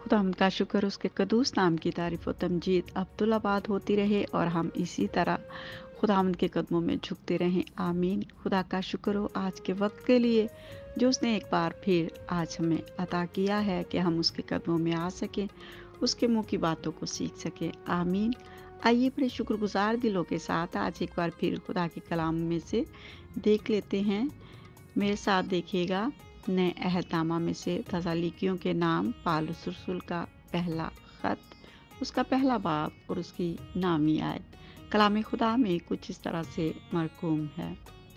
खुदावंद का शुक्र उसके कदूस नाम की तारीफ व तमजीद अब्दुल्लाबाद होती रहे और हम इसी तरह खुदावंद के कदमों में झुकते रहें। आमीन। खुदा का शुक्र हो आज के वक्त के लिए जो उसने एक बार फिर आज हमें अता किया है कि हम उसके कदमों में आ सकें, उसके मुंह की बातों को सीख सकें। आमीन। आइए बड़े शुक्रगुजार दिलों के साथ आज एक बार फिर खुदा के कलाम में से देख लेते हैं। मेरे साथ देखिएगा नए अहदनामा में से तसालीकियों के नाम पालूस रसूल का पहला खत, उसका पहला बाब और उसकी नामी आयत कलाम खुदा में कुछ इस तरह से मरकूम है।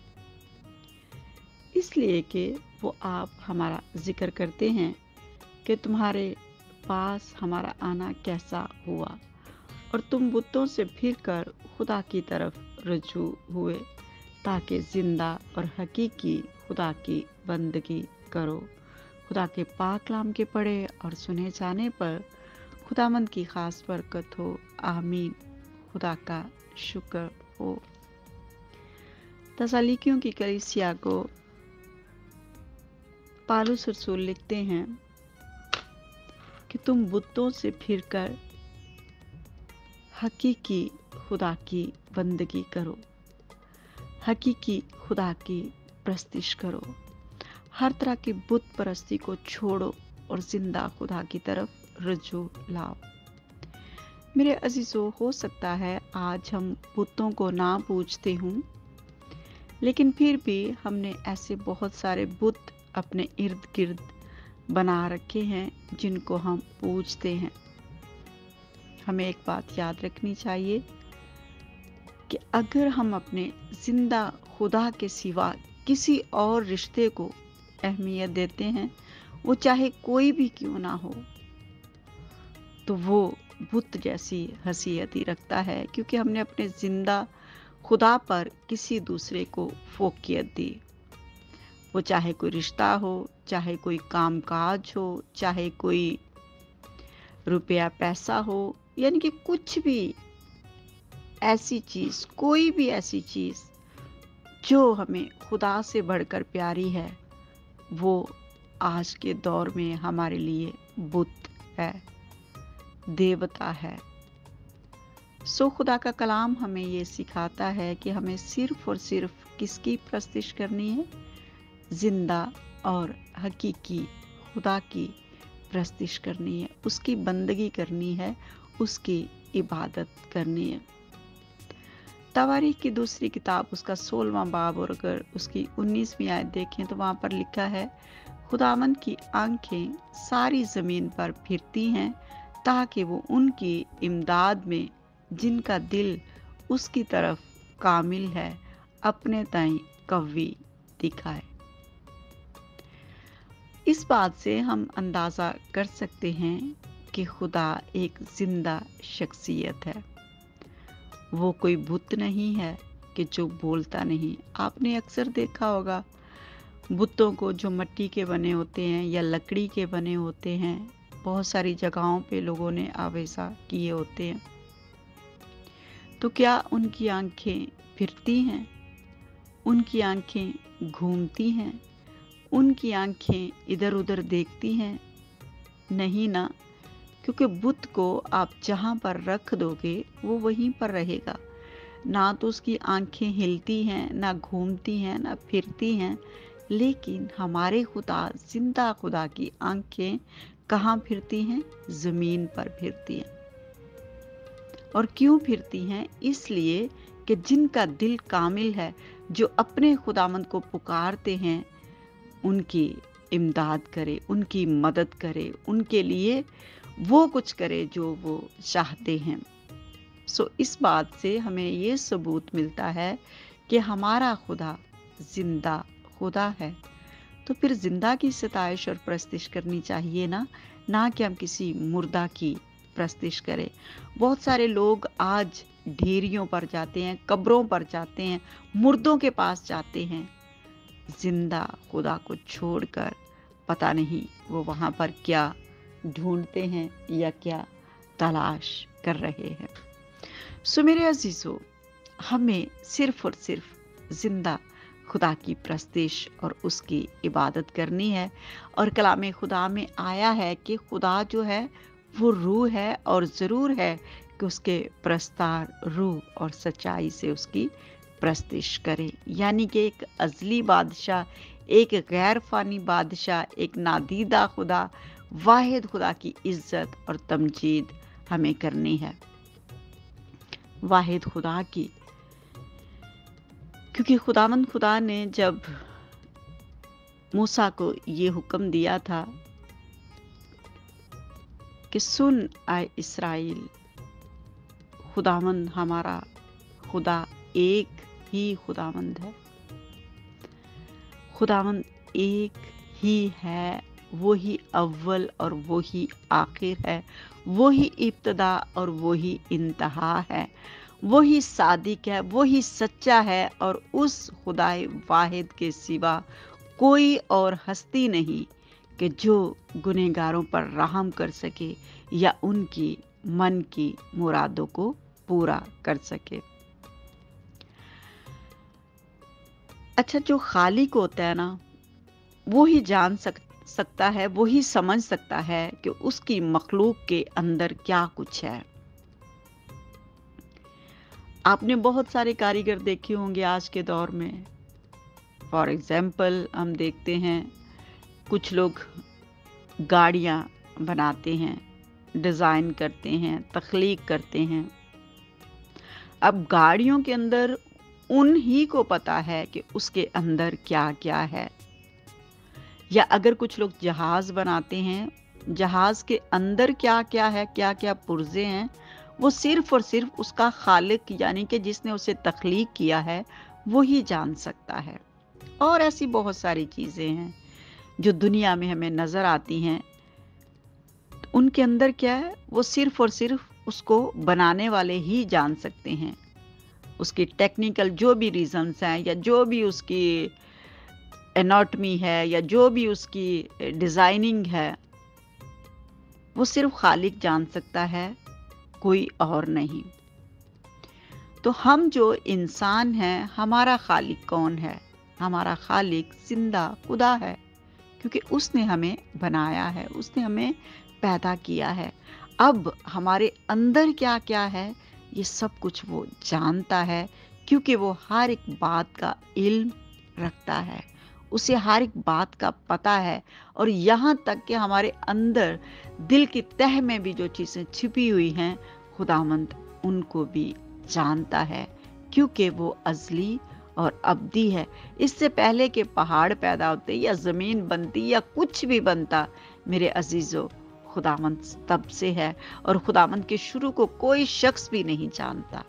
इसलिए कि वो आप हमारा जिक्र करते हैं कि तुम्हारे पास हमारा आना कैसा हुआ और तुम बुतों से फिरकर खुदा की तरफ रजू हुए ताकि जिंदा और हकीकी खुदा की बंदगी करो। खुदा के पाक कलाम के पढ़े और सुने जाने पर खुदामंद की खास बरकत हो। आमीन। खुदा का शुक्र हो। तसालीकियों की कलीसिया को पालूस रसूल लिखते हैं कि तुम बुतों से फिरकर हकीकी खुदा की बंदगी करो, हकीकी खुदा की प्रस्तिश करो, हर तरह की बुत परस्ती को छोड़ो और जिंदा खुदा की तरफ रजू लाओ। मेरे अजीजों, हो सकता है आज हम बुतों को ना पूजते हूँ, लेकिन फिर भी हमने ऐसे बहुत सारे बुत अपने इर्द गिर्द बना रखे हैं जिनको हम पूजते हैं। हमें एक बात याद रखनी चाहिए कि अगर हम अपने जिंदा खुदा के सिवा किसी और रिश्ते को अहमियत देते हैं, वो चाहे कोई भी क्यों ना हो, तो वो बुत जैसी हैसियत ही रखता है, क्योंकि हमने अपने जिंदा खुदा पर किसी दूसरे को फोकियत दी। वो चाहे कोई रिश्ता हो, चाहे कोई कामकाज हो, चाहे कोई रुपया पैसा हो, यानी कि कुछ भी ऐसी चीज, कोई भी ऐसी चीज जो हमें खुदा से बढ़कर प्यारी है, वो आज के दौर में हमारे लिए बुत है, देवता है। सो खुदा का कलाम हमें ये सिखाता है कि हमें सिर्फ और सिर्फ किसकी प्रस्तिश करनी है? जिंदा और हकीकी खुदा की प्रस्तिश करनी है, उसकी बंदगी करनी है, उसकी इबादत करनी है। तवारीख की दूसरी किताब उसका 16वां बाब और अगर उसकी 19वीं आयत देखें तो वहां पर लिखा है, खुदावंद की आंखें सारी जमीन पर फिरती हैं ताकि वो उनकी इमदाद में जिनका दिल उसकी तरफ कामिल है अपने ताई कव्वी दिखाए। इस बात से हम अंदाजा कर सकते हैं कि खुदा एक जिंदा शख्सियत है। वो कोई बुत नहीं है कि जो बोलता नहीं। आपने अक्सर देखा होगा बुतों को जो मिट्टी के बने होते हैं या लकड़ी के बने होते हैं, बहुत सारी जगहों पे लोगों ने आवेजा किए होते हैं। तो क्या उनकी आंखें फिरती हैं? उनकी आंखें घूमती हैं? उनकी आंखें इधर उधर देखती हैं? नहीं ना, क्योंकि बुत को आप जहां पर रख दोगे वो वहीं पर रहेगा। ना तो उसकी आंखें हिलती हैं, ना घूमती हैं, ना फिरती हैं। लेकिन हमारे खुदा, जिंदा खुदा की आंखें कहाँ फिरती हैं? जमीन पर फिरती हैं। और क्यों फिरती हैं? इसलिए कि जिनका दिल कामिल है, जो अपने खुदामंद को पुकारते हैं, उनकी इमदाद करे, उनकी मदद करे, उनके लिए वो कुछ करे जो वो चाहते हैं। सो इस बात से हमें ये सबूत मिलता है कि हमारा खुदा जिंदा खुदा है। तो फिर जिंदा की सताइश और प्रस्तिश करनी चाहिए ना कि हम किसी मुर्दा की प्रस्तिश करें। बहुत सारे लोग आज ढेरियों पर जाते हैं, कब्रों पर जाते हैं, मुर्दों के पास जाते हैं, जिंदा खुदा को छोड़कर। पता नहीं वो वहां पर क्या ढूंढते हैं या क्या तलाश कर रहे हैं। सो मेरे अजीजों, हमें सिर्फ और सिर्फ जिंदा खुदा की प्रस्तिश और उसकी इबादत करनी है। और कलाम खुदा में आया है कि खुदा जो है वो रूह है, और ज़रूर है कि उसके प्रस्तार रूह और सच्चाई से उसकी प्रस्तिश करें। यानी कि एक अज़ली बादशाह, एक गैर फ़ानी बादशाह, एक नादीदा खुदा, वाहिद खुदा की इज़्ज़त और तमजीद हमें करनी है, वाहिद खुदा की। क्योंकि खुदावंद खुदा ने जब मूसा को ये हुक्म दिया था कि सुन आए इस्राएल, खुदावंद हमारा खुदा एक ही खुदावंद है, खुदावंद एक ही है, वो ही अव्वल और वो ही आखिर है, वो ही इब्तदा और वो ही इंतहा है, वो ही सादिक है, वो ही सच्चा है, और उस खुदाए वाहिद के सिवा कोई और हस्ती नहीं कि जो गुनहगारों पर रहम कर सके या उनकी मन की मुरादों को पूरा कर सके। अच्छा, जो खालिक होता है ना, वो ही जान सकता है, वो ही समझ सकता है कि उसकी मखलूक के अंदर क्या कुछ है। आपने बहुत सारे कारीगर देखे होंगे आज के दौर में। फॉर एग्जाम्पल हम देखते हैं कुछ लोग गाड़ियाँ बनाते हैं, डिज़ाइन करते हैं, तख्लीक करते हैं। अब गाड़ियों के अंदर उन्हीं को पता है कि उसके अंदर क्या क्या है। या अगर कुछ लोग जहाज़ बनाते हैं, जहाज़ के अंदर क्या क्या है, क्या क्या पुर्जे हैं, वो सिर्फ और सिर्फ उसका खालिक यानी कि जिसने उसे तख्लीक किया है वो ही जान सकता है। और ऐसी बहुत सारी चीज़ें हैं जो दुनिया में हमें नज़र आती हैं, उनके अंदर क्या है वो सिर्फ और सिर्फ उसको बनाने वाले ही जान सकते हैं। उसकी टेक्निकल जो भी रीजंस हैं, या जो भी उसकी एनाटॉमी है, या जो भी उसकी डिज़ाइनिंग है, वो सिर्फ खालिक जान सकता है, कोई और नहीं। तो हम जो इंसान हैं, हमारा खालिक कौन है? हमारा खालिक जिंदा खुदा है, क्योंकि उसने हमें बनाया है, उसने हमें पैदा किया है। अब हमारे अंदर क्या क्या है ये सब कुछ वो जानता है, क्योंकि वो हर एक बात का इल्म रखता है, उसे हर एक बात का पता है। और यहाँ तक कि हमारे अंदर दिल की तह में भी जो चीज़ें छिपी हुई हैं, खुदावंद उनको भी जानता है, क्योंकि वो अज़ली और अब्दी है। इससे पहले कि पहाड़ पैदा होते या ज़मीन बनती या कुछ भी बनता, मेरे अजीज़ों, खुदावंद तब से है, और खुदावंद के शुरू को कोई शख्स भी नहीं जानता,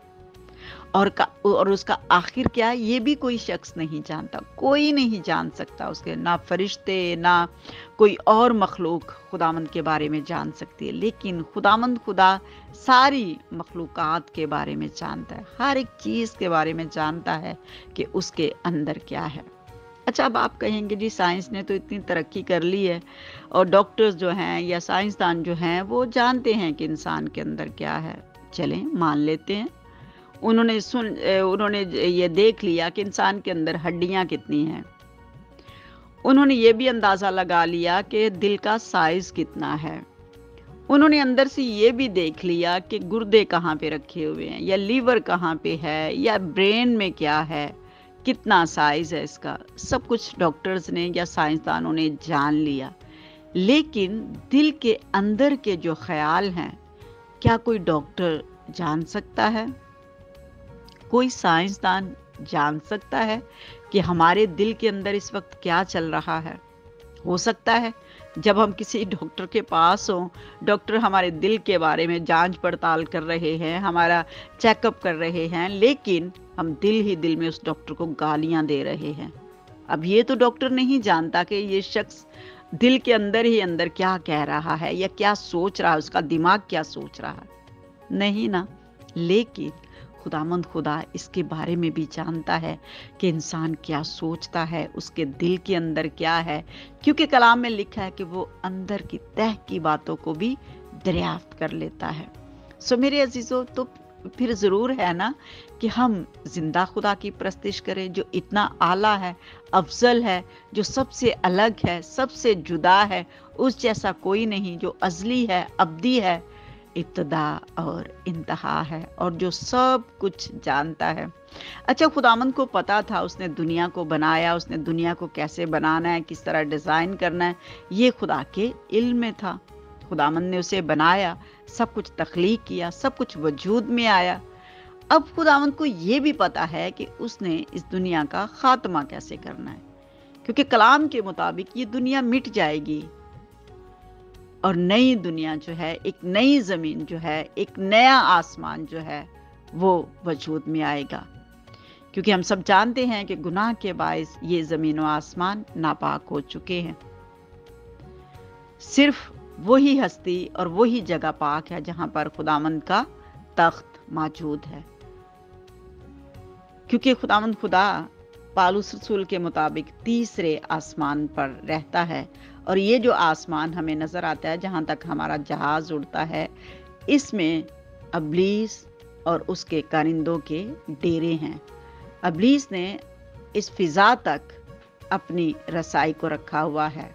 और उसका आखिर क्या है ये भी कोई शख्स नहीं जानता, कोई नहीं जान सकता उसके, ना फरिश्ते ना कोई और मखलूक खुदावंद के बारे में जान सकती है। लेकिन खुदावंद खुदा सारी मखलूकात के बारे में जानता है, हर एक चीज़ के बारे में जानता है कि उसके अंदर क्या है। अच्छा, अब आप कहेंगे जी साइंस ने तो इतनी तरक्की कर ली है, और डॉक्टर्स जो हैं या साइंसदान जो हैं वो जानते हैं कि इंसान के अंदर क्या है। चलें, मान लेते हैं, उन्होंने ये देख लिया कि इंसान के अंदर हड्डियां कितनी हैं, उन्होंने ये भी अंदाज़ा लगा लिया कि दिल का साइज कितना है, उन्होंने अंदर से ये भी देख लिया कि गुर्दे कहाँ पे रखे हुए हैं, या लीवर कहाँ पे है, या ब्रेन में क्या है, कितना साइज है इसका, सब कुछ डॉक्टर्स ने या साइंसदानों ने जान लिया। लेकिन दिल के अंदर के जो ख्याल हैं, क्या कोई डॉक्टर जान सकता है? कोई साइंसदान जान सकता है कि हमारे दिल के अंदर इस वक्त क्या चल रहा है? हो सकता है जब हम किसी डॉक्टर के पास हों, डॉक्टर हमारे दिल के बारे में जांच पड़ताल कर रहे हैं, हमारा चेकअप कर रहे हैं, लेकिन हम दिल ही दिल में उस डॉक्टर को गालियां दे रहे हैं। अब ये तो डॉक्टर नहीं जानता कि ये शख्स दिल के अंदर ही अंदर क्या कह रहा है या क्या सोच रहा है, उसका दिमाग क्या सोच रहा है, नहीं ना। लेकिन खुदामंद खुदा इसके बारे में भी जानता है कि इंसान क्या सोचता है, उसके दिल के अंदर क्या है, क्योंकि कलाम में लिखा है कि वो अंदर की तह की बातों को भी दरियाफ्त कर लेता है। सो मेरे अजीजों, तो फिर ज़रूर है ना कि हम जिंदा खुदा की परस्तिश करें, जो इतना आला है, अफजल है, जो सबसे अलग है, सबसे जुदा है, उस जैसा कोई नहीं, जो अज़ली है, अब्दी है, इब्तदा और इंतहा है, और जो सब कुछ जानता है। अच्छा, खुदावंद को पता था, उसने दुनिया को बनाया, उसने दुनिया को कैसे बनाना है, किस तरह डिज़ाइन करना है, ये खुदा के इल्म में था। खुदावंद ने उसे बनाया, सब कुछ तख्लीक किया, सब कुछ वजूद में आया। अब खुदावंद को ये भी पता है कि उसने इस दुनिया का खात्मा कैसे करना है, क्योंकि कलाम के मुताबिक ये दुनिया मिट जाएगी और नई दुनिया जो है, एक नई ज़मीन जो है, एक नया आसमान जो है, वो वजूद में आएगा। क्योंकि हम सब जानते हैं कि गुनाह के बायस ये ज़मीन व आसमान नापाक हो चुके हैं। सिर्फ वही हस्ती और वही जगह पाक है जहां पर खुदावंद का तख्त मौजूद है, क्योंकि खुदावंद खुदा पालूस रसूल के मुताबिक तीसरे आसमान पर रहता है, और ये जो आसमान हमें नजर आता है, जहां तक हमारा जहाज उड़ता है, इसमें अबलीस और उसके कारिंदों के डेरे हैं। अबलीस ने इस फिजा तक अपनी रसाई को रखा हुआ है।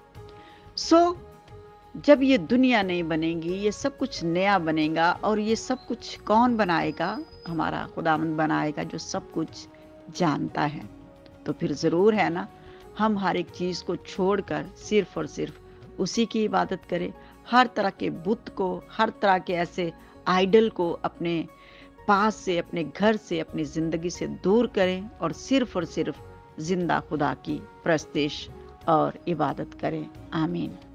जब ये दुनिया नहीं बनेगी, ये सब कुछ नया बनेगा, और ये सब कुछ कौन बनाएगा? हमारा खुदावंद बनाएगा, जो सब कुछ जानता है। तो फिर ज़रूर है ना, हम हर एक चीज़ को छोड़कर सिर्फ और सिर्फ उसी की इबादत करें। हर तरह के बुत को, हर तरह के ऐसे आइडल को अपने पास से, अपने घर से, अपनी ज़िंदगी से दूर करें, और सिर्फ जिंदा खुदा की परस्तिश और इबादत करें। आमीन।